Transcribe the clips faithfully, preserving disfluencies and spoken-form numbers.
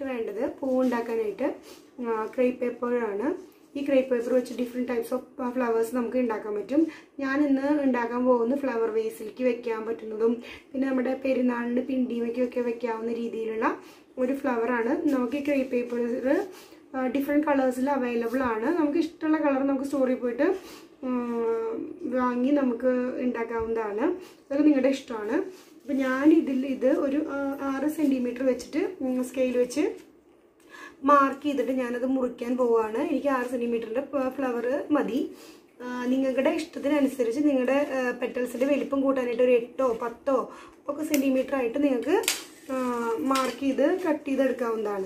ആയിട്ട് വേണ്ടത് പൂവ് ഉണ്ടാക്കാനായിട്ട് ക്രേപ്പ് പേപ്പറാണ്. ഈ ക്രേപ്പ് പേപ്പർ വെച്ച് ഡിഫറെൻറ്റ് ടൈപ്സ് ഓഫ് ഫ്ലവേഴ്സ് നമുക്ക് ഉണ്ടാക്കാൻ പറ്റും. ഞാൻ ഇന്ന് ഉണ്ടാക്കാൻ പോകുന്ന ഫ്ലവർ വേസിലേക്ക് വെക്കാൻ പറ്റുന്നതും പിന്നെ നമ്മുടെ പെരുന്നാളിന് പിണ്ടിമയ്ക്കൊക്കെ വെക്കാവുന്ന രീതിയിലുള്ള ഒരു ഫ്ലവറാണ്. നമുക്ക് ഈ ക്രേപ്പ് പേപ്പർ ഡിഫറെൻറ്റ് കളേഴ്സിൽ അവൈലബിൾ ആണ്. നമുക്ക് ഇഷ്ടമുള്ള കളർ നമുക്ക് സ്റ്റോറിൽ പോയിട്ട് വാങ്ങി നമുക്ക് ഉണ്ടാക്കാവുന്നതാണ്. അതൊക്കെ നിങ്ങളുടെ ഇഷ്ടമാണ്. അപ്പോൾ ഞാൻ ഇതിൽ ഇത് ഒരു ആറ് സെൻറ്റിമീറ്റർ വെച്ചിട്ട് സ്കെയിൽ വെച്ച് മാർക്ക് ചെയ്തിട്ട് ഞാനത് മുറിക്കാൻ പോവുകയാണ്. എനിക്ക് ആറ് സെൻറ്റിമീറ്ററിൻ്റെ ഫ്ലവർ മതി. നിങ്ങളുടെ ഇഷ്ടത്തിനനുസരിച്ച് നിങ്ങളുടെ പെറ്റൽസിൻ്റെ വലിപ്പം കൂട്ടാനായിട്ട് ഒരു എട്ടോ പത്തോ ഒക്കെ സെൻറ്റിമീറ്റർ ആയിട്ട് നിങ്ങൾക്ക് മാർക്ക് ചെയ്ത് കട്ട് ചെയ്തെടുക്കാവുന്നതാണ്.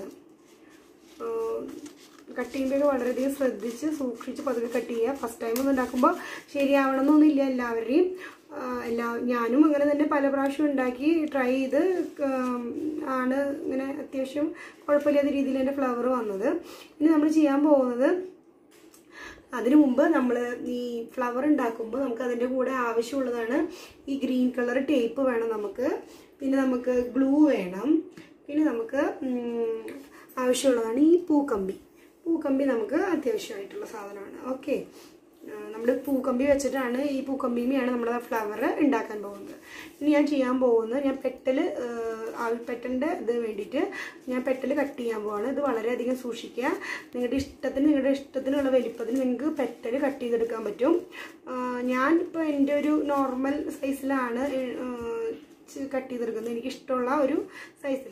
കട്ട് ചെയ്യുമ്പോഴൊക്കെ വളരെയധികം ശ്രദ്ധിച്ച് സൂക്ഷിച്ച് പതുക്കെ കട്ട് ചെയ്യുക. ഫസ്റ്റ് ടൈം ഒന്നും ഉണ്ടാക്കുമ്പോൾ ശരിയാവണമെന്നൊന്നുമില്ല എല്ലാവരുടെയും. എല്ലാ ഞാനും അങ്ങനെ തന്നെ പല പ്രാവശ്യം ഉണ്ടാക്കി ട്രൈ ചെയ്ത് ആണ് ഇങ്ങനെ അത്യാവശ്യം കുഴപ്പമില്ലാത്ത രീതിയിൽ എൻ്റെ ഫ്ലവർ വന്നത്. ഇനി നമ്മൾ ചെയ്യാൻ പോകുന്നത്, അതിനു മുമ്പ് നമ്മൾ ഈ ഫ്ലവർ ഉണ്ടാക്കുമ്പോൾ നമുക്ക് അതിൻ്റെ കൂടെ ആവശ്യമുള്ളതാണ് ഈ ഗ്രീൻ കളർ ടേപ്പ് വേണം നമുക്ക്, പിന്നെ നമുക്ക് ഗ്ലൂ വേണം, പിന്നെ നമുക്ക് ആവശ്യമുള്ളതാണ് ഈ പൂക്കമ്പി. പൂക്കമ്പി നമുക്ക് അത്യാവശ്യമായിട്ടുള്ള സാധനമാണ്. ഓക്കെ, നമ്മൾ പൂക്കമ്പി വെച്ചിട്ടാണ് ഈ പൂക്കമ്പിയുമാണ് നമ്മുടെ ഫ്ലവർ ഉണ്ടാക്കാൻ പോകുന്നത്. ഇനി ഞാൻ ചെയ്യാൻ പോകുന്നത്, ഞാൻ പെറ്റൽ പെറ്റലിൻ്റെ ഇത് വേണ്ടിയിട്ട് ഞാൻ പെറ്റൽ കട്ട് ചെയ്യാൻ പോവാണ്. ഇത് വളരെയധികം സൂക്ഷിക്കുക. നിങ്ങളുടെ ഇഷ്ടത്തിന് നിങ്ങളുടെ ഇഷ്ടത്തിനുള്ള വലിപ്പത്തിന് നിങ്ങൾക്ക് പെറ്റൽ കട്ട് ചെയ്തെടുക്കാൻ പറ്റും. ഞാൻ ഇപ്പോൾ എൻ്റെ ഒരു നോർമൽ സൈസിലാണ് കട്ട് ചെയ്തെടുക്കുന്നത്, എനിക്കിഷ്ടമുള്ള ഒരു സൈസിൽ.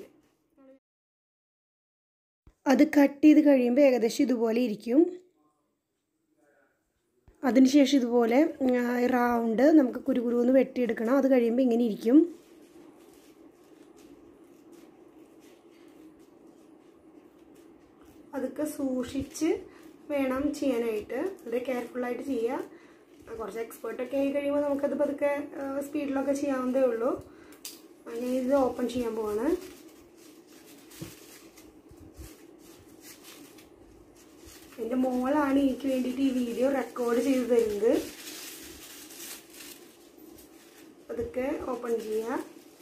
അത് കട്ട് ചെയ്ത് കഴിയുമ്പോൾ ഏകദേശം ഇതുപോലെ ഇരിക്കും. അതിനുശേഷം ഇതുപോലെ റൗണ്ട് നമുക്ക് കുരുകുരുന്ന് വെട്ടിയെടുക്കണം. അത് കഴിയുമ്പോൾ ഇങ്ങനെ ഇരിക്കും. അതൊക്കെ സൂക്ഷിച്ച് വേണം ചെയ്യാനായിട്ട്, വളരെ കെയർഫുള്ളായിട്ട് ചെയ്യുക. കുറച്ച് എക്സ്പേർട്ടൊക്കെ ആയി കഴിയുമ്പോൾ നമുക്കത് പതുക്കെ സ്പീഡിലൊക്കെ ചെയ്യാവുന്നതേ ഉള്ളൂ. ഞാൻ ഇത് ഓപ്പൺ ചെയ്യാൻ പോവാണ്. എൻ്റെ മോളാണ് എനിക്ക് വേണ്ടിയിട്ട് ഈ വീഡിയോ റെക്കോർഡ് ചെയ്ത് തരുന്നത്. അതൊക്കെ ഓപ്പൺ ചെയ്യുക.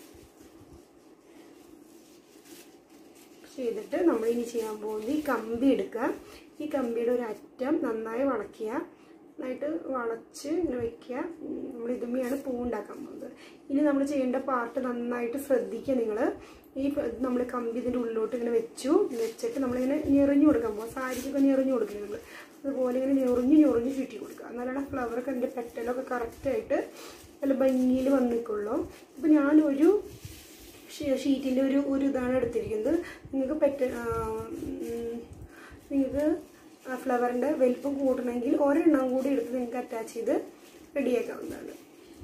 ചെയ്തിട്ട് നമ്മൾ ഇനി ചെയ്യാൻ പോകുന്നത് ഈ കമ്പി എടുക്കുക. ഈ കമ്പിയുടെ ഒരു അറ്റം നന്നായി വളയ്ക്കുക. നന്നായിട്ട് വളച്ച് ഇങ്ങനെ വയ്ക്കുക. നമ്മൾ ഇതുമ്മയാണ് പൂ ഉണ്ടാക്കാൻ പോകുന്നത്. ഇനി നമ്മൾ ചെയ്യേണ്ട പാർട്ട് നന്നായിട്ട് ശ്രദ്ധിക്കുക. നിങ്ങൾ ഈ നമ്മൾ കമ്പി ഇതിൻ്റെ ഉള്ളിലോട്ട് ഇങ്ങനെ വെച്ചു വെച്ചിട്ട് നമ്മളിങ്ങനെ ഞെറിഞ്ഞു കൊടുക്കാൻ പോകും. സാരിക്കൊക്കെ ഞെറിഞ്ഞു കൊടുക്കുക നിങ്ങൾ. അതുപോലെ ഇങ്ങനെ ഞെറിഞ്ഞ് ഞെറിഞ്ഞ് ചുറ്റി കൊടുക്കുക. എന്നാലാണ് ഫ്ലവറൊക്കെ അതിൻ്റെ പെറ്റലൊക്കെ കറക്റ്റായിട്ട് നല്ല ഭംഗിയിൽ വന്നിക്കുള്ളൂ. അപ്പോൾ ഞാനൊരു ഷീറ്റിൻ്റെ ഒരു ഒരു ഇതാണ് എടുത്തിരിക്കുന്നത്. നിങ്ങൾക്ക് പെറ്റ നിങ്ങൾക്ക് ഫ്ലവറിൻ്റെ വലിപ്പം കൂട്ടണമെങ്കിൽ ഒരെണ്ണം കൂടി എടുത്ത് നിങ്ങൾക്ക് അറ്റാച്ച് ചെയ്ത് റെഡിയാക്കാവുന്നതാണ്.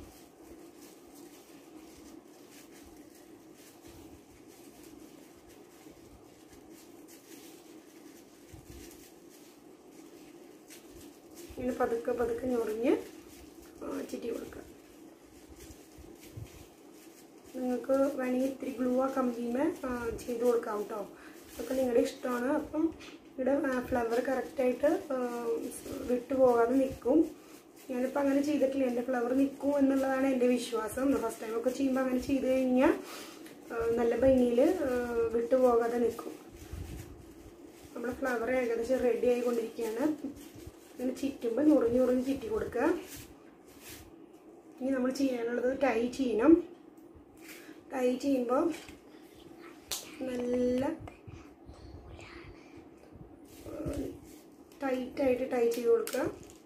ഇങ്ങനെ പതുക്കെ പതുക്കെ ഞൊറിഞ്ഞ് ചുറ്റി കൊടുക്കുക. നിങ്ങൾക്ക് വേണമെങ്കിൽ ഇത്തിരി ഗ്ലൂ ആ കമ്പിമേ ചെയ്ത് കൊടുക്കാം കേട്ടോ. അതൊക്കെ നിങ്ങളുടെ ഇഷ്ടമാണ്. അപ്പം ഇവിടെ ഫ്ലവർ കറക്റ്റായിട്ട് വിട്ടുപോകാതെ നിൽക്കും. ഞാനിപ്പോൾ അങ്ങനെ ചെയ്തിട്ടില്ല. എൻ്റെ ഫ്ലവർ നിൽക്കും എന്നുള്ളതാണ് എൻ്റെ വിശ്വാസം. ഫസ്റ്റ് ടൈമൊക്കെ ചെയ്യുമ്പോൾ അങ്ങനെ ചെയ്ത് കഴിഞ്ഞാൽ നല്ല ഭംഗിയിൽ വിട്ടുപോകാതെ നിൽക്കും. നമ്മുടെ ഫ്ലവർ ഏകദേശം റെഡി ആയിക്കൊണ്ടിരിക്കുകയാണ്. ഇങ്ങനെ ചുറ്റുമ്പോൾ ഞുറിഞ്ഞ് ഞുറിഞ്ഞ് ചുറ്റി കൊടുക്കുക. ഇനി നമ്മൾ ചെയ്യാനുള്ളത് ടൈ ചെയ്യണം. ടൈ ചെയ്യുമ്പോൾ നല്ല ടൈറ്റായിട്ട് ടൈ ചെയ്ത് കൊടുക്കുക.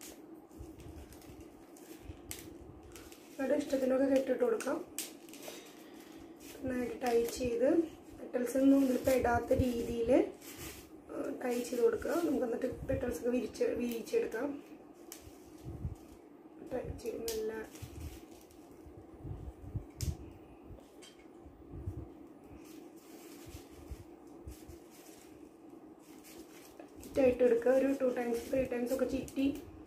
അവിടെ ഇഷ്ടത്തിനൊക്കെ കെട്ടിട്ട് കൊടുക്കാം. നന്നായിട്ട് ടൈ ചെയ്ത് പെറ്റൽസൊന്നും ഇതിൽ പെടാത്ത രീതിയിൽ ടൈ ചെയ്ത് കൊടുക്കുക. നമുക്ക് എന്നിട്ട് പെറ്റൽസൊക്കെ വിരിച്ച് വിരിച്ചെടുക്കാം. ടൈ ചെയ്ത് നല്ല ടൈറ്റ് എടുക്കുക. ഒരു ടു ടൈംസ് ത്രീ ടൈംസ് ഒക്കെ ചുറ്റി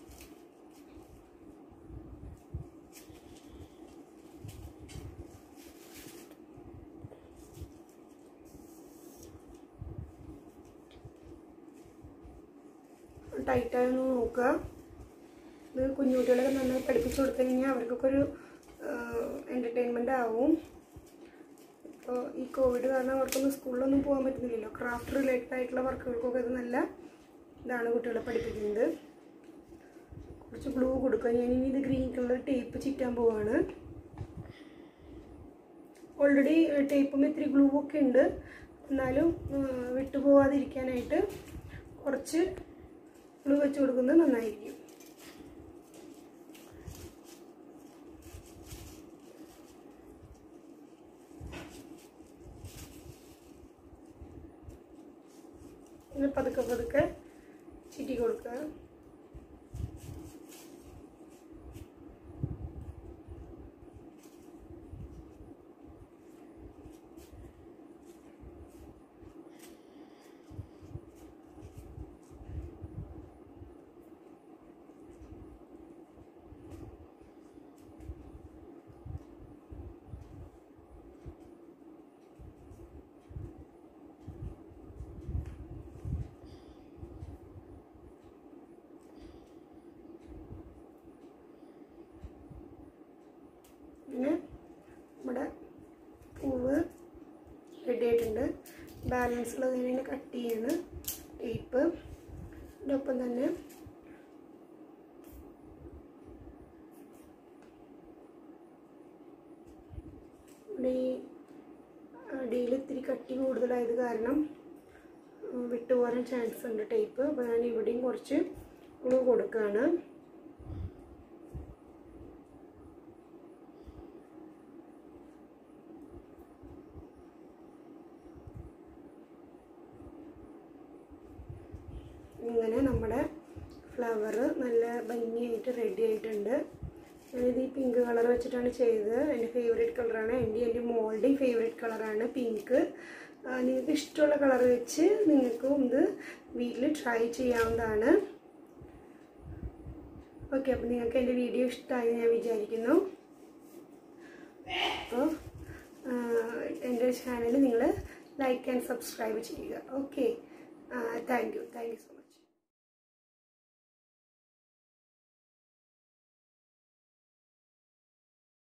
ടൈറ്റായൊന്ന് നോക്കുക. ഇത് കുഞ്ഞുകുട്ടികളൊക്കെ നന്നായി പഠിപ്പിച്ചു കൊടുത്തു കഴിഞ്ഞാൽ അവർക്കൊക്കെ ഒരു എൻ്റർടൈൻമെൻ്റ് ആവും. അപ്പോൾ ഈ കോവിഡ് കാരണം അവർക്കൊന്നും സ്കൂളിലൊന്നും പോകാൻ പറ്റുന്നില്ലല്ലോ. ക്രാഫ്റ്റ് റിലേറ്റഡ് ആയിട്ടുള്ള വർക്കുകൾക്കൊക്കെ ഇത് നല്ല ഇതാണ് കുട്ടികളെ പഠിപ്പിക്കുന്നത്. കുറച്ച് ഗ്ലൂ കൊടുക്കുക. ഞാനിനി ഇത് ഗ്രീൻ കളർ ടേപ്പ് ചിറ്റാൻ പോവാണ്. ഓൾറെഡി ടേപ്പും ഇത്തിരി ഗ്ലൂ ഒക്കെ ഉണ്ട്, എന്നാലും വിട്ടുപോകാതിരിക്കാനായിട്ട് കുറച്ച് ഗ്ലൂ വെച്ച് കൊടുക്കുന്നത് നന്നായിരിക്കും. ഇങ്ങനെ പതുക്കെ പതുക്കെ ചിറ്റി കൊടുക്കുക. പിന്നെ നമ്മുടെ പൂവ് റെഡി ആയിട്ടുണ്ട്. ബാലൻസ് ഉള്ളത് ഇങ്ങനെ കട്ട് ചെയ്യാണ് ടേപ്പ്. ഇതിനൊപ്പം തന്നെ ഇവിടെ ഈ അടിയിൽ ഇത്തിരി കട്ടി കൂടുതലായത് കാരണം വിട്ടുപോകാൻ ചാൻസ് ഉണ്ട് ടേപ്പ്. അപ്പോൾ ഞാൻ ഇവിടെയും കുറച്ച് ഗ്ലൂ കൊടുക്കുകയാണ്. ഇങ്ങനെ നമ്മുടെ ഫ്ലവർ നല്ല ഭംഗിയായിട്ട് റെഡി ആയിട്ടുണ്ട്. ഞാനിത് ഈ പിങ്ക് കളർ വെച്ചിട്ടാണ് ചെയ്തത്. എൻ്റെ ഫേവറേറ്റ് കളറാണ്. എൻ്റെ എൻ്റെ മോളുടെയും ഫേവറേറ്റ് കളറാണ് പിങ്ക്. നിങ്ങൾക്ക് ഇഷ്ടമുള്ള കളർ വെച്ച് നിങ്ങൾക്കും ഇത് വീട്ടിൽ ട്രൈ ചെയ്യാവുന്നതാണ്. ഓക്കെ, അപ്പോൾ നിങ്ങൾക്ക് എൻ്റെ വീഡിയോ ഇഷ്ടമായി ഞാൻ വിചാരിക്കുന്നു. അപ്പോൾ എൻ്റെ ചാനൽ നിങ്ങൾ ലൈക്ക് ആൻഡ് സബ്സ്ക്രൈബ് ചെയ്യുക. Okay, thank you thank you so much.